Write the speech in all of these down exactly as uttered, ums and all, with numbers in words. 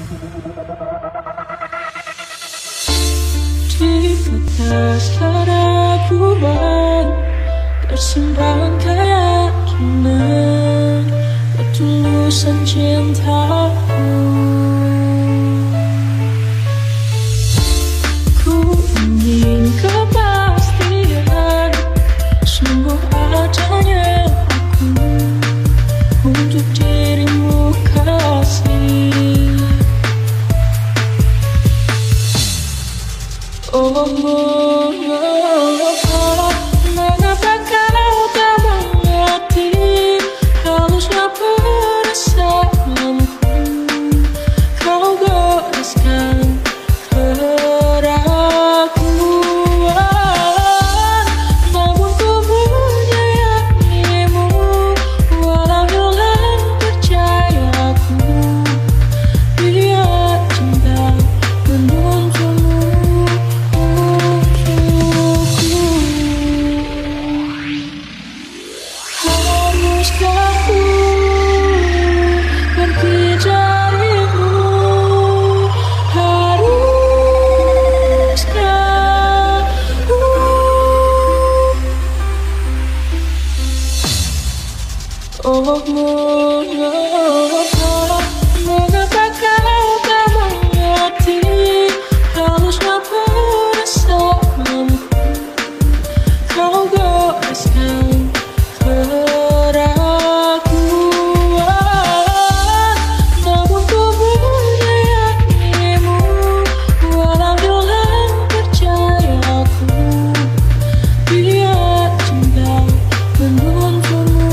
Dibatas keraguan tersimpan keyakinan ketulusan cintaku. Ku ingin kepastian sungguh adanya aku untuk dirimu kasih. Oh, mengapa, mengapa kau tak mengerti halusnya perasaanku? Kau goreskan keraguan, namun ku menyayangimu walau hilang percayaku. Biar cinta menuntunmu. Haruskah ku pergi darimu? Haruskah ku? Oh, mengapa, mengapa kau tak mengerti halusnya perasaanku? Kau goreskan keraguan, namun ku menyayangimu walau hilang percayaku. Biar cinta menuntunmu.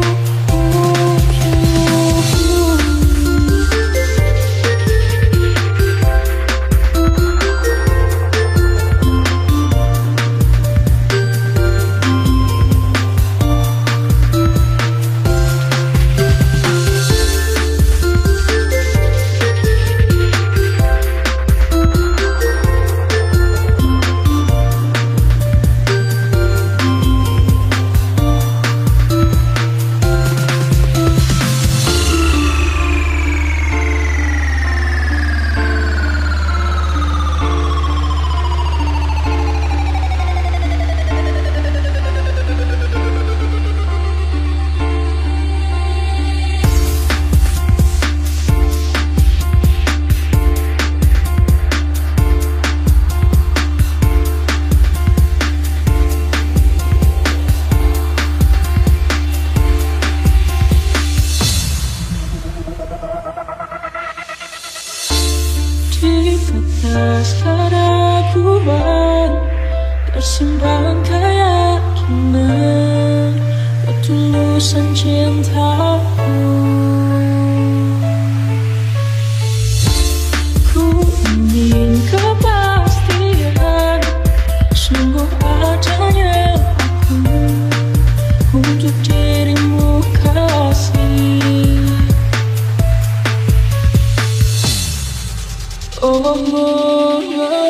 Dibatas keraguan tersimpan keyakinan ketulusan cintaku. Ku ingin kepastian sungguh adanya aku untuk dirimu kasih. Oh,